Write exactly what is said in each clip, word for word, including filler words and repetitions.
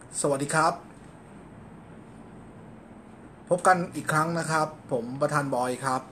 สวัสดีครับพบกันอีกครั้งนะครับผมประธานบอยครับ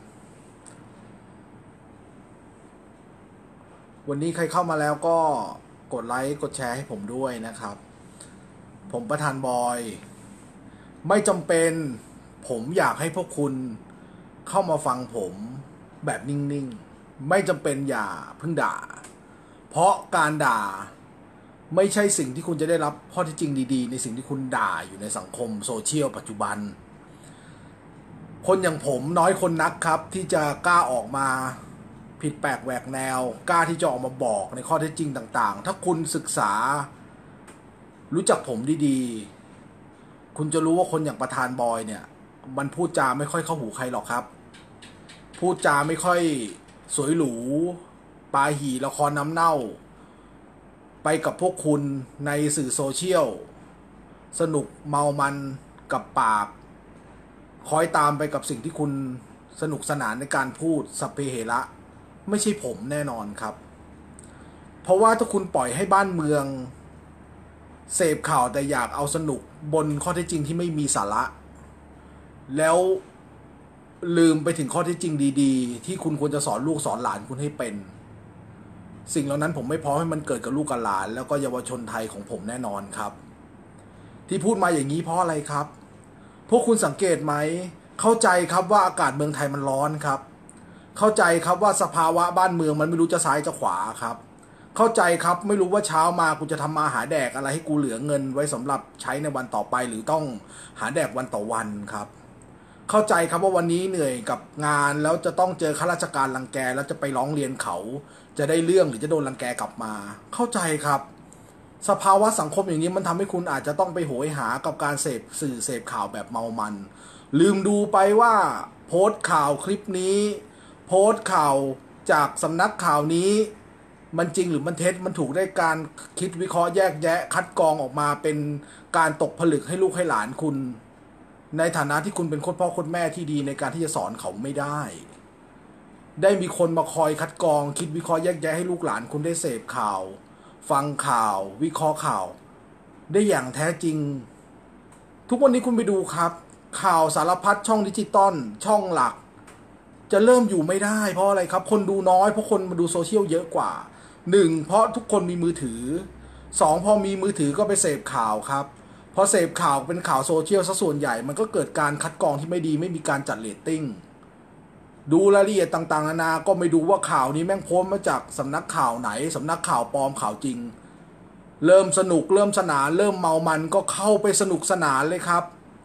วันนี้ใครเข้ามาแล้วก็กดไลค์กดแชร์ให้ผมด้วยนะครับผมประธานบอยไม่จำเป็นผมอยากให้พวกคุณเข้ามาฟังผมแบบนิ่งๆไม่จำเป็นอย่าเพิ่งด่าเพราะการด่าไม่ใช่สิ่งที่คุณจะได้รับข้อเท็จจริงดีๆในสิ่งที่คุณด่าอยู่ในสังคมโซเชียลปัจจุบันคนอย่างผมน้อยคนนักครับที่จะกล้าออกมาผิดแปลกแหวกแนวกล้าที่จะออกมาบอกในข้อเท็จจริงต่างๆถ้าคุณศึกษารู้จักผมดีๆคุณจะรู้ว่าคนอย่างประธานบอยเนี่ยมันพูดจาไม่ค่อยเข้าหูใครหรอกครับพูดจาไม่ค่อยสวยหรูปาหี่ละครน้ำเน่าไปกับพวกคุณในสื่อโซเชียลสนุกเมามันกับปากคอยตามไปกับสิ่งที่คุณสนุกสนานในการพูดสัพเพเหระไม่ใช่ผมแน่นอนครับเพราะว่าถ้าคุณปล่อยให้บ้านเมืองเสพข่าวแต่อยากเอาสนุกบนข้อเท็จจริงที่ไม่มีสาระแล้วลืมไปถึงข้อเท็จจริงดีๆที่คุณควรจะสอนลูกสอนหลานคุณให้เป็นสิ่งเหล่านั้นผมไม่พร้อมให้มันเกิดกับลูกกับหลานแล้วก็เยาวชนไทยของผมแน่นอนครับที่พูดมาอย่างนี้เพราะอะไรครับพวกคุณสังเกตไหมเข้าใจครับว่าอากาศเมืองไทยมันร้อนครับเข้าใจครับว่าสภาวะบ้านเมืองมันไม่รู้จะซ้ายจะขวาครับเข้าใจครับไม่รู้ว่าเช้ามากูจะทำมาหาแดกอะไรให้กูเหลือเงินไว้สำหรับใช้ในวันต่อไปหรือต้องหาแดกวันต่อวันครับเข้าใจครับว่าวันนี้เหนื่อยกับงานแล้วจะต้องเจอข้าราชการรังแกแล้วจะไปร้องเรียนเขาจะได้เรื่องหรือจะโดนรังแกกลับมาเข้าใจครับสภาวะสังคมอย่างนี้มันทำให้คุณอาจจะต้องไปโหยหากับการเสพสื่อเสพข่าวแบบเมามันลืมดูไปว่าโพสต์ข่าวคลิปนี้โพสต์ข่าวจากสำนักข่าวนี้มันจริงหรือมันเท็จมันถูกได้การคิดวิเคราะห์แยกแยะคัดกรองออกมาเป็นการตกผลึกให้ลูกให้หลานคุณในฐานะที่คุณเป็นคนพ่อคนแม่ที่ดีในการที่จะสอนเขาไม่ได้ได้มีคนมาคอยคัดกรองคิดวิเคราะห์แยกแยะให้ลูกหลานคุณได้เสพข่าวฟังข่าววิเคราะห์ข่าวได้อย่างแท้จริงทุกวันนี้คุณไปดูครับข่าวสารพัดช่องดิจิตอลช่องหลักจะเริ่มอยู่ไม่ได้เพราะอะไรครับคนดูน้อยเพราะคนมาดูโซเชียลเยอะกว่าหนึ่งเพราะทุกคนมีมือถือสองพอมีมือถือก็ไปเสพข่าวครับพอเสพข่าวเป็นข่าวโซเชียลซะส่วนใหญ่มันก็เกิดการคัดกรองที่ไม่ดีไม่มีการจัดเรตติ้งดูรายละเอียดต่างๆนานาก็ไม่ดูว่าข่าวนี้แม่งโพสต์มาจากสำนักข่าวไหนสำนักข่าวปลอมข่าวจริงเริ่มสนุกเริ่มสนานเริ่มเมามันก็เข้าไปสนุกสนานเลยครับ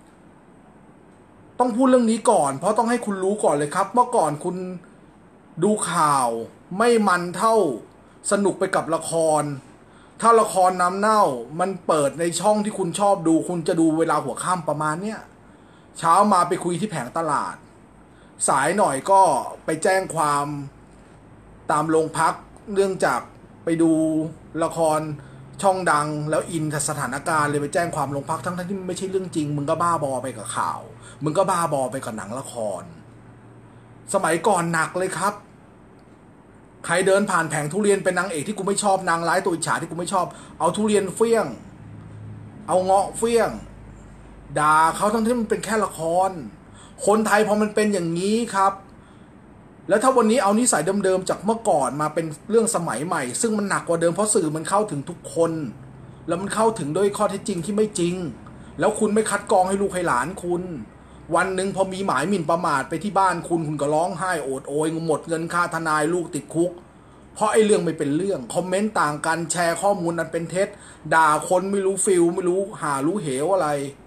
ต้องพูดเรื่องนี้ก่อนเพราะต้องให้คุณรู้ก่อนเลยครับเมื่อก่อนคุณดูข่าวไม่มันเท่าสนุกไปกับละครถ้าละครน้ำเน่ามันเปิดในช่องที่คุณชอบดูคุณจะดูเวลาหัวค่ำประมาณเนี้ยเช้ามาไปคุยที่แผงตลาดสายหน่อยก็ไปแจ้งความตามโรงพักเนื่องจากไปดูละครช่องดังแล้วอินสถานการณ์เลยไปแจ้งความโรงพักทั้งที่ไม่ใช่เรื่องจริงมึงก็บ้าบอไปกับข่าวมึงก็บ้าบอไปกับหนังละครสมัยก่อนหนักเลยครับใครเดินผ่านแผงทุเรียนเป็นนางเอกที่กูไม่ชอบนางร้ายตัวอิจฉาที่กูไม่ชอบเอาทุเรียนเฟี้ยงเอาเงาะเฟี้ยงด่าเขาทั้งที่มันเป็นแค่ละครคนไทยพอมันเป็นอย่างนี้ครับแล้วถ้าวันนี้เอานิสัยเดิมๆจากเมื่อก่อนมาเป็นเรื่องสมัยใหม่ซึ่งมันหนักกว่าเดิมเพราะสื่อมันเข้าถึงทุกคนแล้วมันเข้าถึงด้วยข้อเท็จจริงที่ไม่จริงแล้วคุณไม่คัดกรองให้ลูกให้หลานคุณวันหนึ่งพอมีหมายหมิ่นประมาทไปที่บ้านคุณคุณก็ร้องไห้โอดโอยหมดเงินค่าทนายลูกติดคุกเพราะไอ้เรื่องไม่เป็นเรื่องคอมเมนต์ต่างกันแชร์ข้อมูลนั้นเป็นเท็จด่าคนไม่รู้ฟิลไม่รู้หารู้เหวอะไร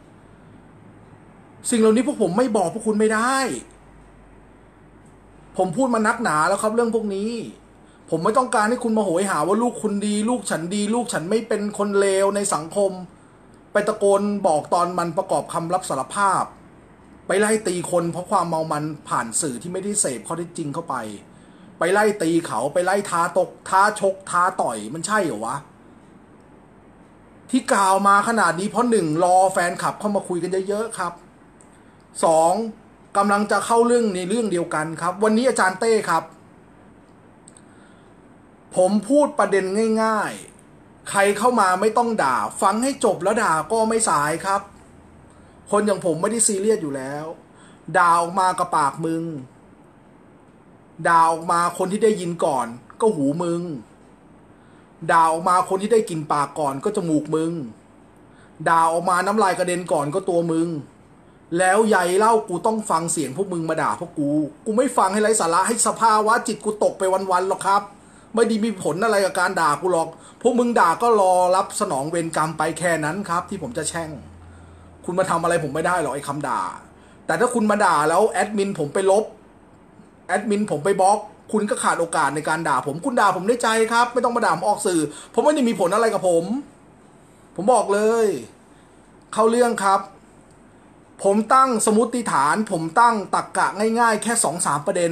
สิ่งเหล่านี้พวกผมไม่บอกพวกคุณไม่ได้ผมพูดมานักหนาแล้วครับเรื่องพวกนี้ผมไม่ต้องการให้คุณมาโหยหาว่าลูกคุณดีลูกฉันดีลูกฉันไม่เป็นคนเลวในสังคมไปตะโกนบอกตอนมันประกอบคำรับสารภาพไปไล่ตีคนเพราะความเมามันผ่านสื่อที่ไม่ได้เสพข้อเท็จจริงเข้าไปไปไล่ตีเขาไปไล่ท้าตกท้าชกท้าต่อยมันใช่เหรอวะที่กล่าวมาขนาดนี้เพราะหนึ่งรอแฟนคลับเข้ามาคุยกันเยอะๆครับสองกำลังจะเข้าเรื่องในเรื่องเดียวกันครับวันนี้อาจารย์เต้ครับผมพูดประเด็นง่ายใครเข้ามาไม่ต้องด่าฟังให้จบแล้วด่าก็ไม่สายครับคนอย่างผมไม่ได้ซีเรียสอยู่แล้วด่าออกมากับปากมึงด่าออกมาคนที่ได้ยินก่อนก็หูมึงด่าออกมาคนที่ได้กลิ่นปากก่อนก็จมูกมึงด่าออกมาน้ำลายกระเด็นก่อนก็ตัวมึงแล้วใหญ่เล่ากูต้องฟังเสียงพวกมึงมาด่าพวกกูกูไม่ฟังให้ไร้สาระให้สภาวะจิตกูตกไปวันๆหรอกครับไม่ได้มีผลอะไรกับการด่ากูหรอกพวกมึงด่าก็รอรับสนองเวรกรรมไปแค่นั้นครับที่ผมจะแช่งคุณมาทำอะไรผมไม่ได้หรอกไอ้คำด่าแต่ถ้าคุณมาด่าแล้วแอดมินผมไปลบแอดมินผมไปบล็อกคุณก็ขาดโอกาสในการด่าผมคุณด่าผมได้ใจครับไม่ต้องมาด่าผมออกสื่อผมไม่ได้มีผลอะไรกับผมผมบอกเลยเข้าเรื่องครับผมตั้งสมมติฐานผมตั้งตรรกะง่ายๆแค่สองสามประเด็น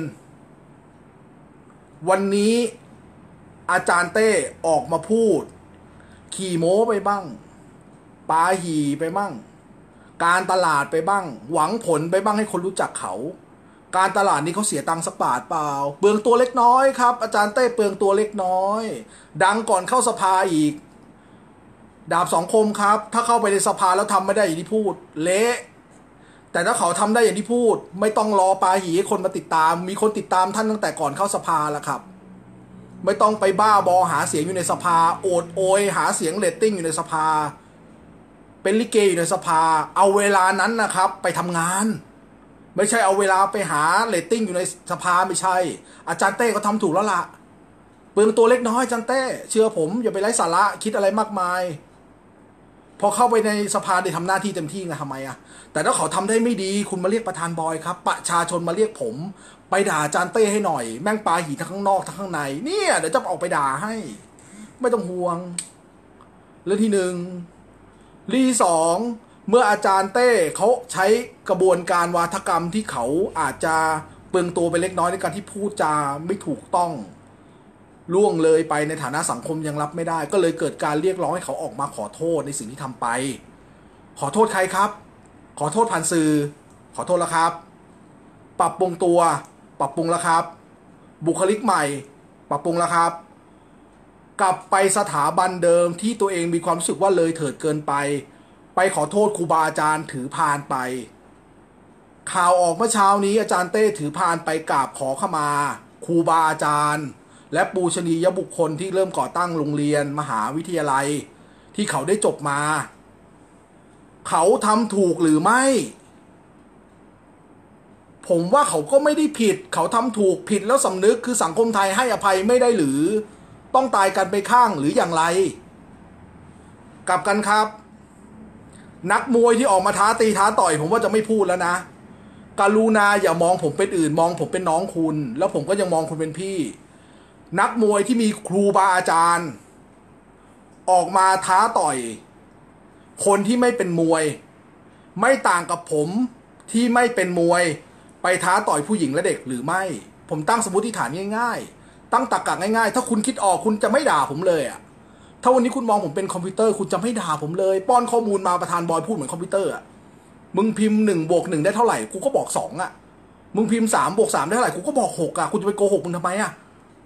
วันนี้อาจารย์เต้ออกมาพูดขี่โม้ไปบ้างปาหีไปบ้างการตลาดไปบ้างหวังผลไปบ้างให้คนรู้จักเขาการตลาดนี้เขาเสียตังค์สักบาทเปล่าเปลืองตัวเล็กน้อยครับอาจารย์เต้เปลืองตัวเล็กน้อยดังก่อนเข้าสภาอีกดาบสองคมครับถ้าเข้าไปในสภาแล้วทำไม่ได้อย่างที่พูดเละแต่ถ้าเขาทำได้อย่างที่พูดไม่ต้องรอปาหีให้คนมาติดตามมีคนติดตามท่านตั้งแต่ก่อนเข้าสภาแล้วครับไม่ต้องไปบ้าบอหาเสียงอยู่ในสภาโอดโอยหาเสียงเรตติ้งอยู่ในสภาเป็นลิเกอยู่ในสภาเอาเวลานั้นนะครับไปทำงานไม่ใช่เอาเวลาไปหาเรตติ้งอยู่ในสภาไม่ใช่อาจารย์เต้เขาทำถูกแล้วล่ะเปลืองตัวเล็กน้อยอาจารย์เต้เชื่อผมอย่าไปไร้สาระคิดอะไรมากมายพอเข้าไปในสภาได้ทำหน้าที่เต็มที่ไงทำไมอะแต่ถ้าเขาทำได้ไม่ดีคุณมาเรียกประธานบอยครับประชาชนมาเรียกผมไปด่าอาจารย์เต้ให้หน่อยแม่งปาหีทั้งข้างนอกทั้งข้างในเนี่ยเดี๋ยวจะออกไปด่าให้ไม่ต้องห่วงเรื่องที่หนึ่งเรื่องที่สองเมื่ออาจารย์เต้เขาใช้กระบวนการวาทกรรมที่เขาอาจจะเปลืองตัวไปเล็กน้อยในการที่พูดจาไม่ถูกต้องล่วงเลยไปในฐานะสังคมยังรับไม่ได้ก็เลยเกิดการเรียกร้องให้เขาออกมาขอโทษในสิ่งที่ทำไปขอโทษใครครับขอโทษผ่านสื่อขอโทษแล้วครับปรับปรุงตัวปรับปรุงแล้วครับบุคลิกใหม่ปรับปรุงแล้วครับกลับไปสถาบันเดิมที่ตัวเองมีความรู้สึกว่าเลยเถิดเกินไปไปขอโทษครูบาอาจารย์ถือพานไปข่าวออกเมื่อเช้านี้อาจารย์เต้ถือพานไปกราบขอขมาครูบาอาจารย์และปูชนียบุคคลที่เริ่มก่อตั้งโรงเรียนมหาวิทยาลัยที่เขาได้จบมาเขาทำถูกหรือไม่ผมว่าเขาก็ไม่ได้ผิดเขาทำถูกผิดแล้วสำนึกคือสังคมไทยให้อภัยไม่ได้หรือต้องตายกันไปข้างหรืออย่างไรกลับกันครับนักมวยที่ออกมาท้าตีท้าต่อยผมว่าจะไม่พูดแล้วนะกรุณาอย่ามองผมเป็นอื่นมองผมเป็นน้องคุณแล้วผมก็ยังมองคุณเป็นพี่นักมวยที่มีครูบาอาจารย์ออกมาท้าต่อยคนที่ไม่เป็นมวยไม่ต่างกับผมที่ไม่เป็นมวยไปท้าต่อยผู้หญิงและเด็กหรือไม่ผมตั้งสมมติฐานง่ายๆตั้งตรรกะง่ายๆถ้าคุณคิดออกคุณจะไม่ด่าผมเลยอะถ้าวันนี้คุณมองผมเป็นคอมพิวเตอร์คุณจะไม่ด่าผมเลยป้อนข้อมูลมาประธานบอยพูดเหมือนคอมพิวเตอร์อะมึงพิมพ์หนึ่งบวกหนึ่งได้เท่าไหร่กูก็บอกสองอะมึงพิมพ์สามบวกสามได้เท่าไหร่กูก็บอกหกอะคุณจะไปโกหกมึงทำไมอะ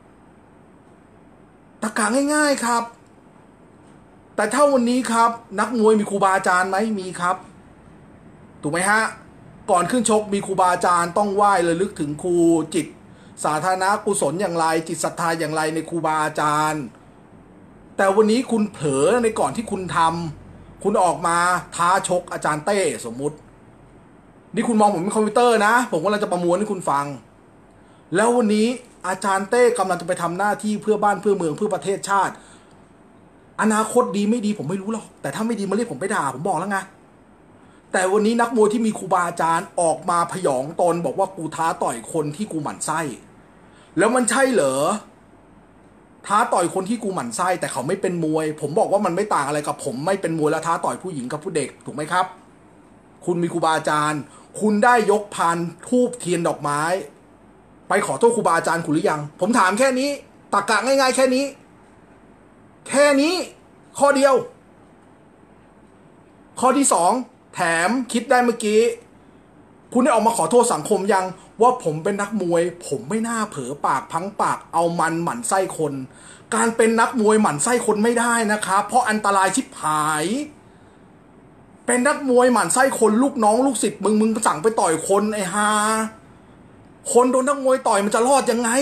ตรรกะง่ายๆครับแต่ถ้าวันนี้ครับนักมวยมีครูบาอาจารย์ไหมมีครับถูกไหมฮะก่อนขึ้นชกมีครูบาอาจารย์ต้องไหว้ระลึกถึงครูจิตสาธารณกุศลอย่างไรจิตศรัทธาอย่างไรในครูบาอาจารย์แต่วันนี้คุณเผลอในก่อนที่คุณทำคุณออกมาท้าชกอาจารย์เต้สมมุตินี่คุณมองผมเป็นคอมพิวเตอร์นะผมกำลังจะประมวลให้คุณฟังแล้ววันนี้อาจารย์เต้กำลังจะไปทำหน้าที่เพื่อบ้านเพื่อเมืองเพื่อประเทศชาติอนาคตดีไม่ดีผมไม่รู้หรอกแต่ถ้าไม่ดีมาเรียกผมไปด่าผมบอกแล้วไงแต่วันนี้นักมวยที่มีครูบาอาจารย์ออกมาพยองตนบอกว่ากูท้าต่อยคนที่กูหมั่นไส้แล้วมันใช่เหรอท้าต่อยคนที่กูหมั่นไส้แต่เขาไม่เป็นมวยผมบอกว่ามันไม่ต่างอะไรกับผมไม่เป็นมวยแล้วท้าต่อยผู้หญิงกับผู้เด็กถูกไหมครับคุณมีครูบาอาจารย์คุณได้ยกพานธูปเทียนดอกไม้ไปขอโทษครูบาอาจารย์คุณหรือยังผมถามแค่นี้ตรรกะง่ายๆแค่นี้แค่นี้ข้อเดียวข้อที่สองแถมคิดได้เมื่อกี้คุณได้ออกมาขอโทษสังคมยังว่าผมเป็นนักมวยผมไม่น่าเผลอปากพังปากเอามันหมั่นไส้คนการเป็นนักมวยหมั่นไส้คนไม่ได้นะครับเพราะอันตรายชิบหายเป็นนักมวยหมั่นไส้คนลูกน้องลูกศิษย์มึงมึงสั่งไปต่อยคนไอ้ฮาคนโดนนักมวยต่อยมันจะรอดยังไง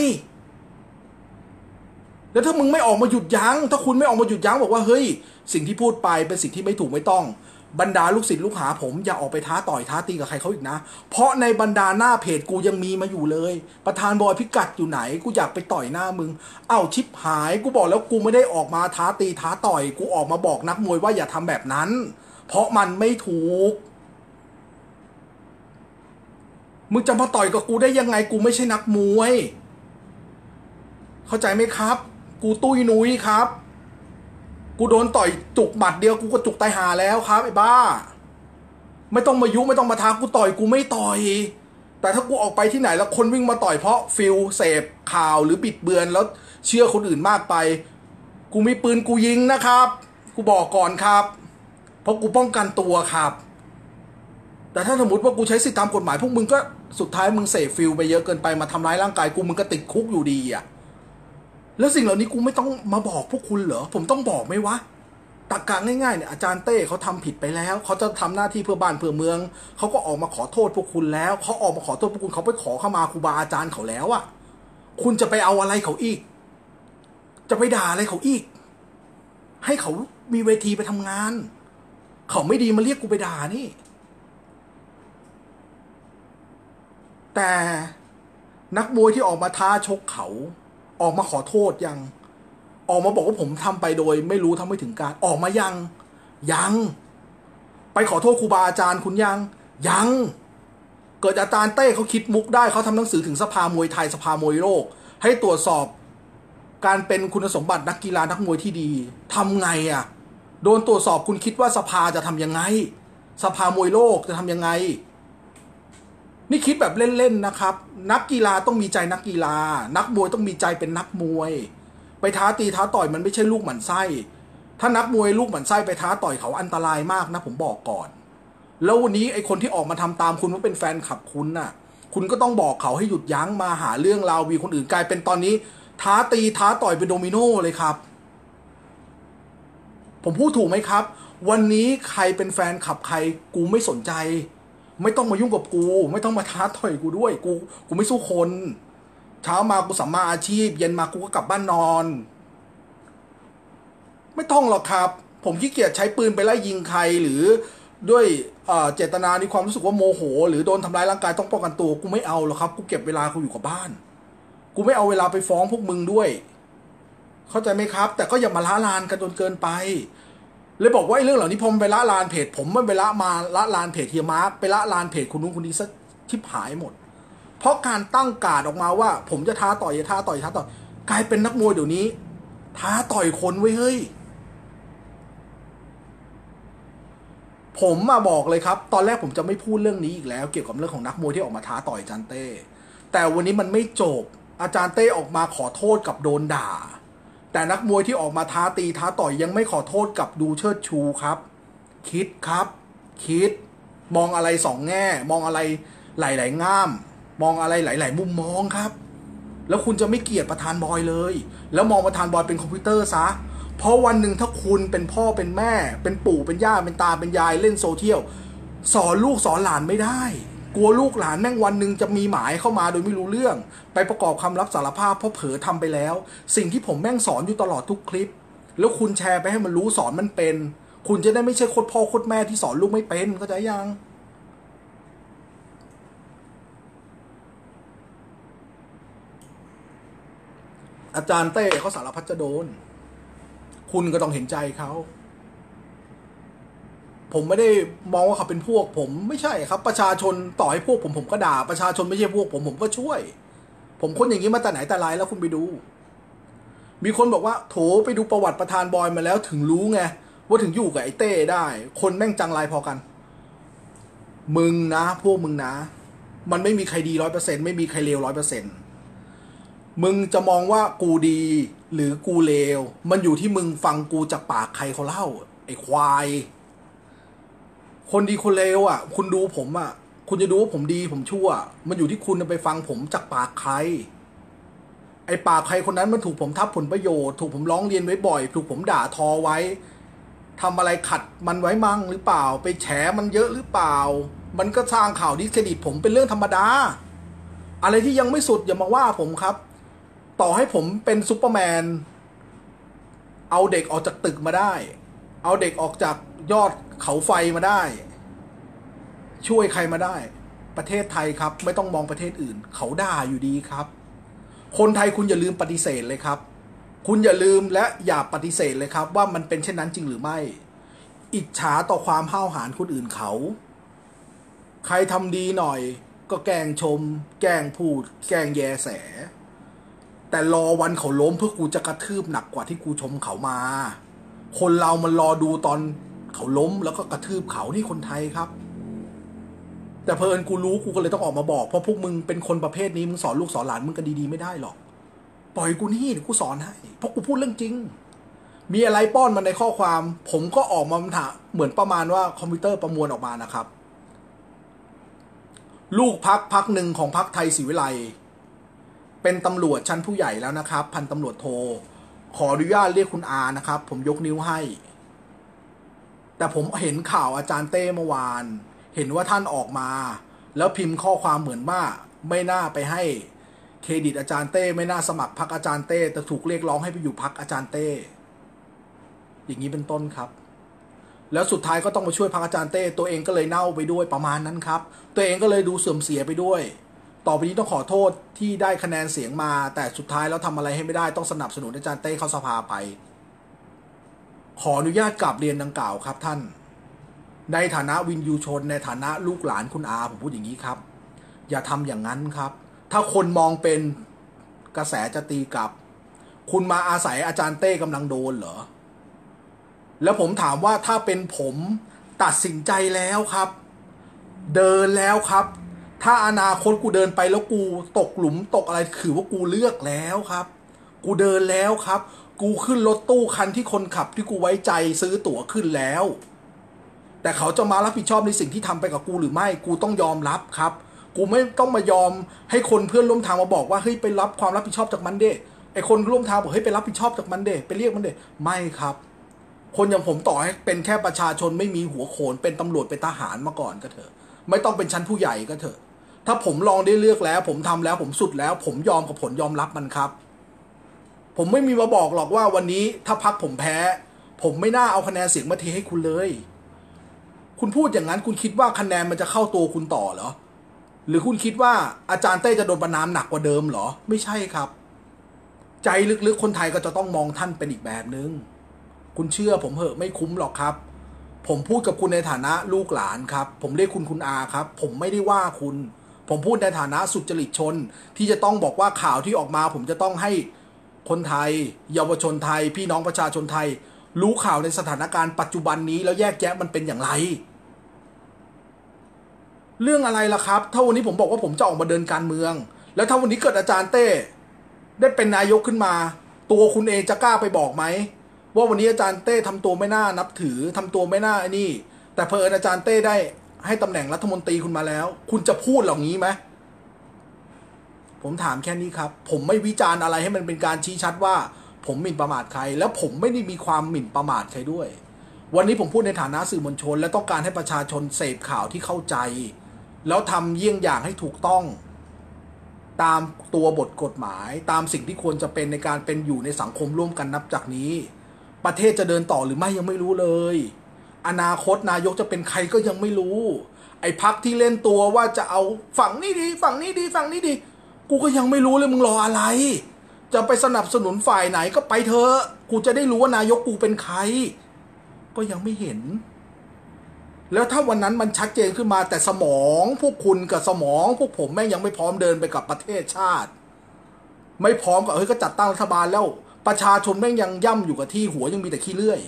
แล้วถ้ามึงไม่ออกมาหยุดยั้งถ้าคุณไม่ออกมาหยุดยั้งบอกว่าเฮ้ยสิ่งที่พูดไปเป็นสิ่งที่ไม่ถูกไม่ต้องบรรดาลูกศิษย์ลูกหาผมอย่าออกไปท้าต่อยท้าตีกับใครเขาอีกนะเพราะในบรรดาหน้าเพจกูยังมีมาอยู่เลยประธานบอยพิกัดอยู่ไหนกูอยากไปต่อยหน้ามึงเอ้าชิบหายกูบอกแล้วกูไม่ได้ออกมาท้าตีท้าต่อยกูออกมาบอกนักมวยว่าอย่าทำแบบนั้นเพราะมันไม่ถูกมึงจะมาต่อยกับกูได้ยังไงกูไม่ใช่นักมวยเข้าใจไหมครับกูตุ้ยนุ้ยครับกูโดนต่อยจุกหมัดเดียวกูก็จุกตายหาแล้วครับไอ้บ้าไม่ต้องมายุไม่ต้องมาท้ากูต่อยกูไม่ต่อยแต่ถ้ากูออกไปที่ไหนแล้วคนวิ่งมาต่อยเพราะฟิลเสพข่าวหรือบิดเบือนแล้วเชื่อคนอื่นมากไปกูมีปืนกูยิงนะครับกูบอกก่อนครับเพราะกูป้องกันตัวครับแต่ถ้าสมมติว่ากูใช้สิทธิตามกฎหมายพวกมึงก็สุดท้ายมึงเสพฟิลไปเยอะเกินไปมาทำร้ายร่างกายกูมึงก็ติดคุกอยู่ดีอะแล้วสิ่งเหล่านี้กูไม่ต้องมาบอกพวกคุณเหรอผมต้องบอกไหมวะตรรกะง่ายๆเนี่ยอาจารย์เต้เขาทำผิดไปแล้วเขาจะทำหน้าที่เพื่อบ้านเพื่อเมืองเขาก็ออกมาขอโทษพวกคุณแล้วเขาออกมาขอโทษพวกคุณเขาไปขอเข้ามาครูบาอาจารย์เขาแล้วอะคุณจะไปเอาอะไรเขาอีกจะไปด่าอะไรเขาอีกให้เขามีเวทีไปทำงานเขาไม่ดีมาเรียกกูไปด่านี่แต่นักมวยที่ออกมาท้าชกเขาออกมาขอโทษยังออกมาบอกว่าผมทำไปโดยไม่รู้ทำไม่ถึงการออกมายังยังไปขอโทษครูบาอาจารย์คุณยังยังเกิดอาจารย์เต้เขาคิดมุกได้เขาทำหนังสือถึงสภามวยไทยสภามวยโลกให้ตรวจสอบการเป็นคุณสมบัตินักกีฬานักมวยที่ดีทำไงอ่ะโดนตรวจสอบคุณคิดว่าสภาจะทำยังไงสภามวยโลกจะทำยังไงนี่คิดแบบเล่นๆนะครับนักกีฬาต้องมีใจนักกีฬานักมวยต้องมีใจเป็นนักมวยไปท้าตีท้าต่อยมันไม่ใช่ลูกหมั่นไส้ถ้านักมวยลูกหมั่นไส้ไปท้าต่อยเขาอันตรายมากนะผมบอกก่อนแล้ววันนี้ไอคนที่ออกมาทำตามคุณว่าเป็นแฟนคลับคุณน่ะคุณก็ต้องบอกเขาให้หยุดยั้งมาหาเรื่องราววีคนอื่นกลายเป็นตอนนี้ท้าตีท้าต่อยเป็นโดมิโนเลยครับผมพูดถูกไหมครับวันนี้ใครเป็นแฟนคลับใครกูไม่สนใจไม่ต้องมายุ่งกับกูไม่ต้องมาท้าต่อยกูด้วยกูกูไม่สู้คนเช้ามากูสัมมาอาชีพเย็นมากูก็กลับบ้านนอนไม่ต้องหรอกครับผมขี้เกียจใช้ปืนไปไล่ยิงใครหรือด้วยเจตนาในความรู้สึกว่าโมโหหรือโดนทำร้ายร่างกายต้องป้องกันตัวกูไม่เอาหรอกครับกูเก็บเวลากูอยู่กับบ้านกูไม่เอาเวลาไปฟ้องพวกมึงด้วยเข้าใจไหมครับแต่ก็อย่ามาละลานกันจนเกินไปเลยบอกว่าไอ้เรื่องเหล่านี้พอมไปละลานเพจผมไม่ไปละมาละลานเพจเฮียมาร์คไปละลานเพจคุณนู้นคนนี้ซะชิบหายหมดเพราะการตั้งการ์ดออกมาว่าผมจะท้าต่อยจะท้าต่อยท้าต่อยกลายเป็นนักมวยเดี๋ยวนี้ท้าต่อยคนไว้เฮ้ยผมมาบอกเลยครับตอนแรกผมจะไม่พูดเรื่องนี้อีกแล้วเกี่ยวกับเรื่องของนักมวยที่ออกมาท้าต่อยอาจารย์เต้แต่วันนี้มันไม่จบอาจารย์เต้ออกมาขอโทษกับโดนด่าแต่นักมวยที่ออกมาท้าตีท้าต่อยยังไม่ขอโทษกับดูเชิดชูครับคิดครับคิดมองอะไรสองแง่มองอะไรหลายๆง่ามมองอะไรหลายๆมุมมองครับแล้วคุณจะไม่เกลียดประธานบอยเลยแล้วมองประธานบอยเป็นคอมพิวเตอร์ซะเพราะวันหนึ่งถ้าคุณเป็นพ่อเป็นแม่เป็นปู่เป็นย่าเป็นตาเป็นยายเล่นโซเชียลสอนลูกสอนหลานไม่ได้กลัวลูกหลานแม่งวันหนึ่งจะมีหมายเข้ามาโดยไม่รู้เรื่องไปประกอบคำรับสารภาพเพราะเผลอทำไปแล้วสิ่งที่ผมแม่งสอนอยู่ตลอดทุกคลิปแล้วคุณแชร์ไปให้มันรู้สอนมันเป็นคุณจะได้ไม่ใช่โคตรพ่อโคตรแม่ที่สอนลูกไม่เป็นเข้าใจยังอาจารย์เต้เขาสารพัดจะโดนคุณก็ต้องเห็นใจเขาผมไม่ได้มองว่าเขาเป็นพวกผมไม่ใช่ครับประชาชนต่อให้พวกผมผมก็ด่าประชาชนไม่ใช่พวกผมผมก็ช่วยผมคนอย่างนี้มาแต่ไหนแต่ไรแล้วคุณไปดูมีคนบอกว่าโถไปดูประวัติประธานบอยมาแล้วถึงรู้ไงว่าถึงอยู่กับไอ้เต้ได้คนแม่งจังไรพอกันมึงนะพวกมึงนะมันไม่มีใครดีร้อยเปอร์เซ็นต์ไม่มีใครเลวร้อยเปอร์เซ็นต์มึงจะมองว่ากูดีหรือกูเลวมันอยู่ที่มึงฟังกูจากปากใครเขาเล่าไอ้ควายคนดีคนเลวอ่ะคุณดูผมอ่ะคุณจะดูว่าผมดีผมชั่วมันอยู่ที่คุณไปฟังผมจากปากใครไอ้ปากใครคนนั้นมันถูกผมทับผลประโยชน์ถูกผมร้องเรียนไว้บ่อยถูกผมด่าทอไว้ทำอะไรขัดมันไว้มั่งหรือเปล่าไปแฉมันเยอะหรือเปล่ามันก็สร้างข่าวดิสเครดิตผมเป็นเรื่องธรรมดาอะไรที่ยังไม่สุดอย่ามาว่าผมครับต่อให้ผมเป็นซูเปอร์แมนเอาเด็กออกจากตึกมาได้เอาเด็กออกจากยอดเขาไฟมาได้ช่วยใครมาได้ประเทศไทยครับไม่ต้องมองประเทศอื่นเขาด่าอยู่ดีครับคนไทยคุณอย่าลืมปฏิเสธเลยครับคุณอย่าลืมและอย่าปฏิเสธเลยครับว่ามันเป็นเช่นนั้นจริงหรือไม่อิจฉาต่อความห้าวหาญคนอื่นเขาใครทำดีหน่อยก็แกล้งชมแกล้งพูดแกล้งแยแสแต่รอวันเขาล้มเพื่อกูจะกระทืบหนักกว่าที่กูชมเขามาคนเรามันรอดูตอนเขาล้มแล้วก็กระทืบเขานี่คนไทยครับแต่เพอิญกูรู้กูก็เลยต้องออกมาบอกเพราะพวกมึงเป็นคนประเภทนี้มึงสอนลูกสอนหลานมึงกันดีๆไม่ได้หรอกปล่อยกูนี่เดี๋ยวกูสอนให้เพราะกูพูดเรื่องจริงมีอะไรป้อนมาในข้อความผมก็ออกมาถามเหมือนประมาณว่าคอมพิวเตอร์ประมวลออกมานะครับลูกพักพักหนึ่งของพักไทยศรีวิไลเป็นตำรวจชั้นผู้ใหญ่แล้วนะครับพันตำรวจโทขออนุญาตเรียกคุณอานะครับผมยกนิ้วให้แต่ผมเห็นข่าวอาจารย์เต้เมื่อวานเห็นว่าท่านออกมาแล้วพิมพ์ข้อความเหมือนว่าไม่น่าไปให้เครดิตอาจารย์เต้ไม่น่าสมัครพรรคอาจารย์เต้แต่ถูกเรียกร้องให้ไปอยู่พรรคอาจารย์เต้อย่างนี้เป็นต้นครับแล้วสุดท้ายก็ต้องมาช่วยพรรคอาจารย์เต้ตัวเองก็เลยเน่าไปด้วยประมาณนั้นครับตัวเองก็เลยดูเสื่อมเสียไปด้วยต่อไปนี้ต้องขอโทษที่ได้คะแนนเสียงมาแต่สุดท้ายแล้วทำอะไรให้ไม่ได้ต้องสนับสนุนอาจารย์เต้เข้าสภาไปขออนุญาตกราบเรียนดังกล่าวครับท่านในฐานะวินยูชนในฐานะลูกหลานคุณอาผมพูดอย่างนี้ครับอย่าทำอย่างนั้นครับถ้าคนมองเป็นกระแสจะตีกลับคุณมาอาศัยอาจารย์เต้กำลังโดนเหรอแล้วผมถามว่าถ้าเป็นผมตัดสินใจแล้วครับเดินแล้วครับถ้าอนาคตกูเดินไปแล้วกูตกหลุมตกอะไรคือว่ากูเลือกแล้วครับกูเดินแล้วครับกูขึ้นรถตู้คันที่คนขับที่กูไว้ใจซื้อตั๋วขึ้นแล้วแต่เขาจะมารับผิดชอบในสิ่งที่ทำไปกับกูหรือไม่กูต้องยอมรับครับกูไม่ต้องมายอมให้คนเพื่อนร่วมทางมาบอกว่าเฮ้ยไปรับความรับผิดชอบจากมันเด้ไอคนร่วมทางบอกเฮ้ยไปรับผิดชอบจากมันเด้ไปเรียกมันเด้ไม่ครับคนอย่างผมต่อให้เป็นแค่ประชาชนไม่มีหัวโขนเป็นตำรวจเป็นทหารมาก่อนก็เถอะไม่ต้องเป็นชั้นผู้ใหญ่ก็เถอะถ้าผมลองได้เลือกแล้วผมทำแล้วผมสุดแล้วผมยอมกับผลยอมรับมันครับผมไม่มีมาบอกหรอกว่าวันนี้ถ้าพรรคผมแพ้ผมไม่น่าเอาคะแนนเสียงมาเทให้คุณเลยคุณพูดอย่างนั้นคุณคิดว่าคะแนนมันจะเข้าตัวคุณต่อเหรอหรือคุณคิดว่าอาจารย์เต้จะโดนประณามหนักกว่าเดิมเหรอไม่ใช่ครับใจลึกๆคนไทยก็จะต้องมองท่านเป็นอีกแบบนึงคุณเชื่อผมเหอะไม่คุ้มหรอกครับผมพูดกับคุณในฐานะลูกหลานครับผมเรียกคุณคุณอาครับผมไม่ได้ว่าคุณผมพูดในฐานะสุจริตชนที่จะต้องบอกว่าข่าวที่ออกมาผมจะต้องให้คนไทยเยาวชนไทยพี่น้องประชาชนไทยรู้ข่าวในสถานการณ์ปัจจุบันนี้แล้วแยกแยะมันเป็นอย่างไรเรื่องอะไรล่ะครับถ้าวันนี้ผมบอกว่าผมจะออกมาเดินการเมืองแล้วถ้าวันนี้เกิดอาจารย์เต้ได้เป็นนายกขึ้นมาตัวคุณเองจะกล้าไปบอกไหมว่าวันนี้อาจารย์เต้ทำตัวไม่น่านับถือทำตัวไม่น่าไอ้นี่แต่เพออาจารย์เต้ได้ให้ตำแหน่งรัฐมนตรีคุณมาแล้วคุณจะพูดเหล่านี้ไหมผมถามแค่นี้ครับผมไม่วิจารณ์อะไรให้มันเป็นการชี้ชัดว่าผมหมิ่นประมาทใครแล้วผมไม่ได้มีความหมิ่นประมาทใครด้วยวันนี้ผมพูดในฐานะสื่อมวลชนและต้องการให้ประชาชนเสพข่าวที่เข้าใจแล้วทำเยี่ยงอย่างให้ถูกต้องตามตัวบทกฎหมายตามสิ่งที่ควรจะเป็นในการเป็นอยู่ในสังคมร่วมกันนับจากนี้ประเทศจะเดินต่อหรือไม่ยังไม่รู้เลยอนาคตนายกจะเป็นใครก็ยังไม่รู้ไอ้พรรคที่เล่นตัวว่าจะเอาฝั่งนี้ดีฝั่งนี้ดีฝั่งนี้ดีกูก็ยังไม่รู้เลยมึงรออะไรจะไปสนับสนุนฝ่ายไหนก็ไปเถอะกูจะได้รู้ว่านายกกูเป็นใครก็ยังไม่เห็นแล้วถ้าวันนั้นมันชัดเจนขึ้นมาแต่สมองพวกคุณกับสมองพวกผมแม่งยังไม่พร้อมเดินไปกับประเทศชาติไม่พร้อมกับเฮ้ยก็จัดตั้งรัฐบาลแล้วประชาชนแม่งยังย่ำอยู่กับที่หัวยังมีแต่ขี้เลื่อย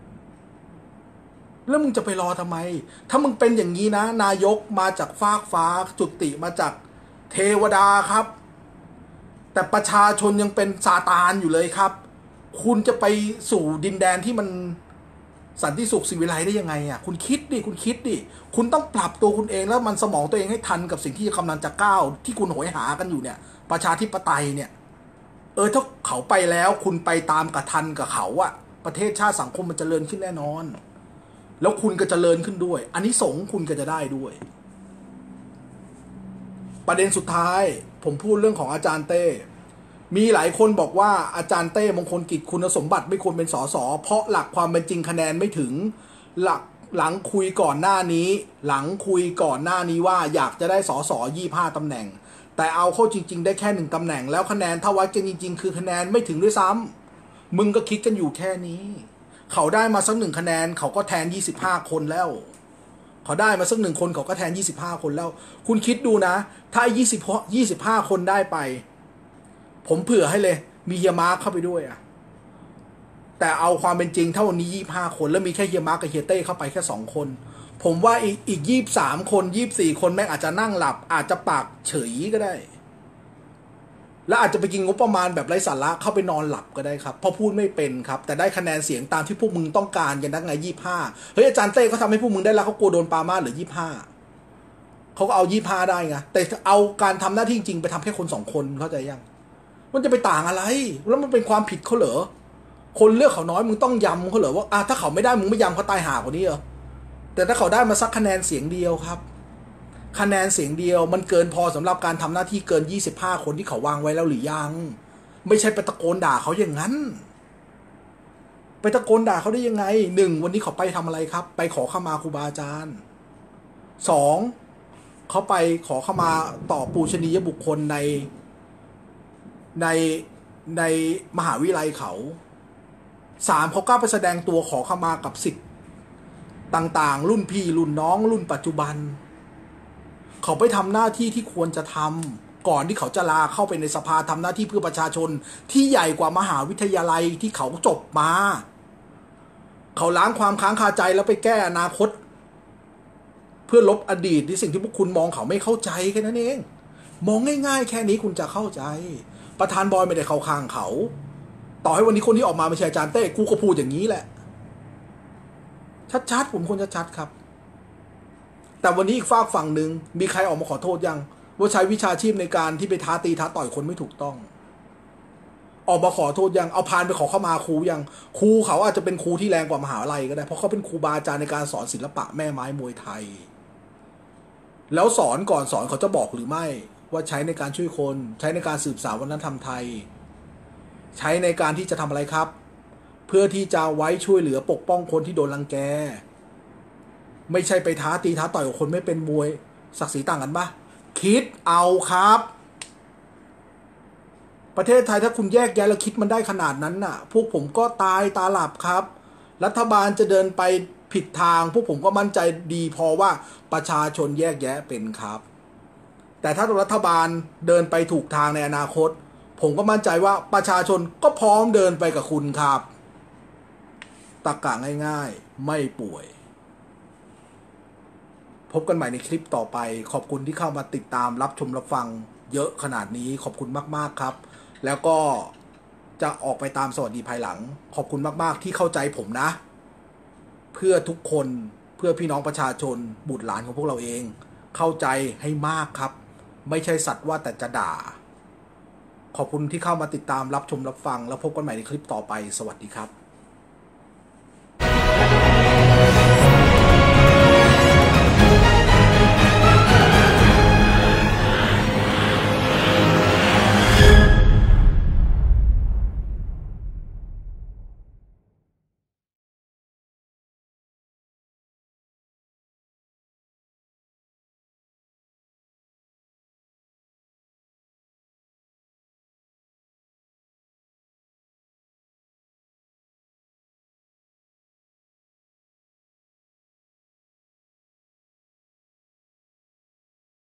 แล้วมึงจะไปรอทำไมถ้ามึงเป็นอย่างนี้นะนายกมาจากฟากฟ้าจุติมาจากเทวดาครับแต่ประชาชนยังเป็นซาตานอยู่เลยครับคุณจะไปสู่ดินแดนที่มันสันติสุขสิวิไลได้ยังไงอ่ะคุณคิดดิคุณคิดดิคุณต้องปรับตัวคุณเองแล้วมันสมองตัวเองให้ทันกับสิ่งที่กำลังจะก้าวที่คุณโหยหากันอยู่เนี่ยประชาธิปไตยเนี่ยเออถ้าเขาไปแล้วคุณไปตามกับทันกับเขาอะประเทศชาติสังคมมันจเจริญขึ้นแน่นอนแล้วคุณก็จเจริญขึ้นด้วยอันนี้สงคุณก็จะได้ด้วยประเด็นสุดท้ายผมพูดเรื่องของอาจารย์เต้มีหลายคนบอกว่าอาจารย์เต้มงคลกิจคุณสมบัติไม่ควรเป็นสสเพราะหลักความเป็นจริงคะแนนไม่ถึงหลักหลังคุยก่อนหน้านี้หลังคุยก่อนหน้านี้ว่าอยากจะได้สสยี่ห้าตำแหน่งแต่เอาเข้าจริงๆได้แค่หนึ่งตำแหน่งแล้วคะแนนถ้าวัดกันจริงๆคือคะแนนไม่ถึงด้วยซ้ำมึงก็คิดกันอยู่แค่นี้เขาได้มาสักหนึ่งคะแนนเขาก็แทนยี่สิบห้าคนแล้วเขาได้มาสักหนึ่งคนเขาก็แทนยี่สิบห้าคนแล้วคุณคิดดูนะถ้ายี่สิบยี่สิบห้าคนได้ไปผมเผื่อให้เลยมีเฮียมาร์คเข้าไปด้วยอะแต่เอาความเป็นจริงถ้าวันนี้ยี่สิบห้าคนแล้วมีแค่เฮียมาร์คกับเฮียเต้เข้าไปแค่สองคนผมว่าอีกอีกยี่สิบสามคนยี่สิบสี่คนแม่งอาจจะนั่งหลับอาจจะปากเฉยก็ได้และอาจจะไปกินงบประมาณแบบไร้สาระเข้าไปนอนหลับก็ได้ครับเพราะพูดไม่เป็นครับแต่ได้คะแนนเสียงตามที่พวกมึงต้องการกันนักไงยี่สิบห้าเฮ้ยอาจารย์เต้เขาทำให้พวกมึงได้แล้วเขากลัวโดนปามาหรือยี่สิบห้าเขาก็เอายี่สิบห้าได้ไงแต่เอาการทำหน้าที่จริงไปทำแค่คนสองคนเข้าใจยังมันจะไปต่างอะไรแล้วมันเป็นความผิดเขาเหรอคนเลือกเขาน้อยมึงต้องยำเขาเหรอว่าอ่ะถ้าเขาไม่ได้มึงไม่ยำเขาตายห่ากว่านี้เหรอแต่ถ้าเขาได้มาสักคะแนนเสียงเดียวครับคะแนนเสียงเดียวมันเกินพอสำหรับการทำหน้าที่เกินยี่สิบห้าคนที่เขาวางไว้แล้วหรือยังไม่ใช่ไปตะโกนด่าเขาอย่างนั้นไปตะโกนด่าเขาได้ยังไงหนึ่งวันนี้เขาไปทำอะไรครับไปขอขมาครูบาอาจารย์สองเขาไปขอขมาต่อปูชนียบุคคลในในในมหาวิทยาลัยเขาสามเขากล้าไปแสดงตัวขอขมากับศิษย์ต่างๆรุ่นพี่รุ่นน้องรุ่นปัจจุบันเขาไปทำหน้าที่ที่ควรจะทำก่อนที่เขาจะลาเข้าไปในสภาทำหน้าที่เพื่อประชาชนที่ใหญ่กว่ามหาวิทยาลัยที่เขาจบมาเขาล้างความค้างคาใจแล้วไปแก้อนาคตเพื่อลบอดีตที่สิ่งที่พวกคุณมองเขาไม่เข้าใจแค่นั้นเองมองง่ายๆแค่นี้คุณจะเข้าใจประธานบอยไม่ได้เข้าข้างเขาต่อให้วันนี้คนที่ออกมาไม่ใช่อาจารย์เต้กูก็พูดอย่างนี้แหละชัดๆผมควรจะชัดครับแต่วันนี้อีกฝากฝั่งหนึ่งมีใครออกมาขอโทษยังว่าใช้วิชาชีพในการที่ไปท้าตีท้าต่อยคนไม่ถูกต้องออกมาขอโทษยังเอาพานไปขอเข้ามาครูยังครูเขาอาจจะเป็นครูที่แรงกว่ามหาลัยก็ได้เพราะเขาเป็นครูบาอาจารย์ในการสอนศิลปะแม่ไม้มวยไทยแล้วสอนก่อนสอนเขาจะบอกหรือไม่ว่าใช้ในการช่วยคนใช้ในการสืบสานวัฒนธรรมไทยใช้ในการที่จะทำอะไรครับเพื่อที่จะไว้ช่วยเหลือปกป้องคนที่โดนรังแกไม่ใช่ไปท้าตีท้าต่อยกับคนไม่เป็นมวยศักดิ์ศรีต่างกันปะคิดเอาครับประเทศไทยถ้าคุณแยกแยะแล้วคิดมันได้ขนาดนั้นน่ะพวกผมก็ตายตาหลับครับรัฐบาลจะเดินไปผิดทางพวกผมก็มั่นใจดีพอว่าประชาชนแยกแยะเป็นครับแต่ถ้ารัฐบาลเดินไปถูกทางในอนาคตผมก็มั่นใจว่าประชาชนก็พร้อมเดินไปกับคุณครับตรรกะง่ายๆไม่ป่วยพบกันใหม่ในคลิปต่อไปขอบคุณที่เข้ามาติดตามรับชมรับฟังเยอะขนาดนี้ขอบคุณมากๆครับแล้วก็จะออกไปตามสวัสดีภายหลังขอบคุณมากๆที่เข้าใจผมนะเพื่อทุกคนเพื่อพี่น้องประชาชนบุตรหลานของพวกเราเองเข้าใจให้มากครับไม่ใช่สัตว์ว่าแต่จะด่าขอบคุณที่เข้ามาติดตามรับชมรับฟังแล้วพบกันใหม่ในคลิปต่อไปสวัสดีครับ